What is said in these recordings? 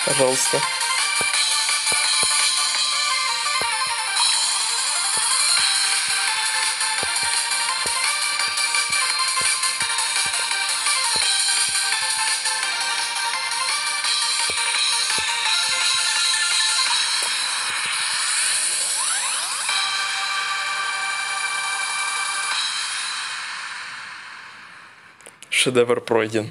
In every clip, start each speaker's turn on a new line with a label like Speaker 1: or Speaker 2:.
Speaker 1: Пожалуйста. Шедевр пройден.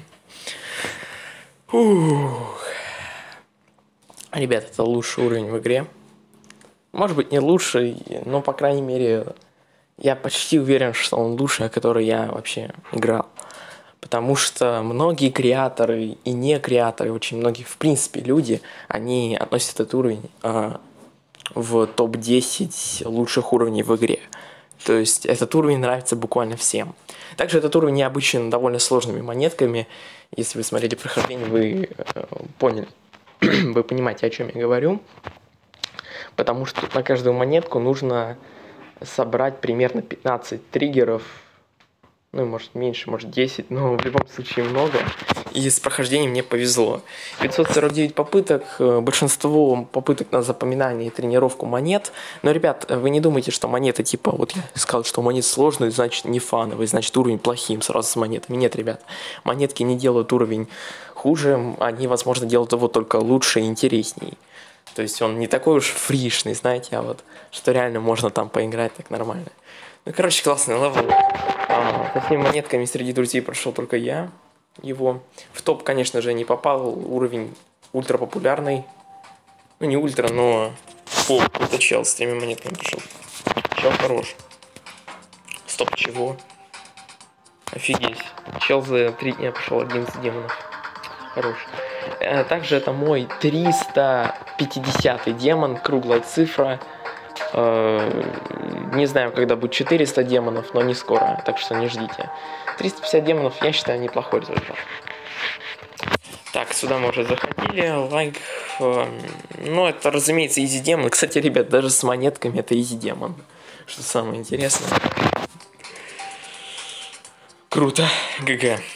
Speaker 1: Ух. Ребят, это лучший уровень в игре. Может быть, не лучший, но, по крайней мере, я почти уверен, что он лучший, который я вообще играл. Потому что многие креаторы и не креаторы, очень многие, в принципе, люди, они относят этот уровень в топ-10 лучших уровней в игре. То есть этот уровень нравится буквально всем. Также этот уровень необычен довольно сложными монетками. Если вы смотрели прохождение, вы поняли, вы понимаете, о чем я говорю. Потому что на каждую монетку нужно собрать примерно 15 триггеров. Ну, может меньше, может 10, но в любом случае много. И с прохождением мне повезло. 549 попыток, большинство попыток на запоминание и тренировку монет. Но, ребят, вы не думайте, что монеты, типа, вот я сказал, что монеты сложные, значит не фановые, значит уровень плохим сразу с монетами. Нет, ребят, монетки не делают уровень хуже, они, возможно, делают его только лучше и интересней. То есть он не такой уж фришный, знаете, а вот, что реально можно там поиграть так нормально. Ну, короче, классный левел. Со всеми монетками среди друзей прошел только я его. В топ, конечно же, не попал. Уровень ультра популярный. Ну, не ультра, но это чел с 3 монетками прошел. Чел хорош. Стоп, чего? Офигеть. Чел за 3 дня прошел 11 демонов. Хорош. Также это мой 350-й демон, круглая цифра. Не знаю, когда будет 400 демонов, но не скоро, так что не ждите. 350 демонов, я считаю, неплохой результат. Так, сюда мы уже заходили, лайк. Ну, это, разумеется, изи демон. Кстати, ребят, даже с монетками это изи демон. Что самое интересное. Круто, ГГ.